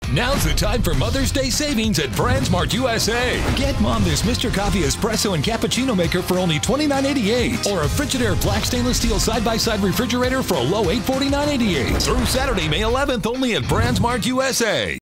Now's the time for Mother's Day savings at BrandsMart USA. Get Mom this Mr. Coffee Espresso and Cappuccino Maker for only $29.88. Or a Frigidaire Black Stainless Steel Side-by-Side Refrigerator for a low $849.88. Through Saturday, May 11th, only at BrandsMart USA.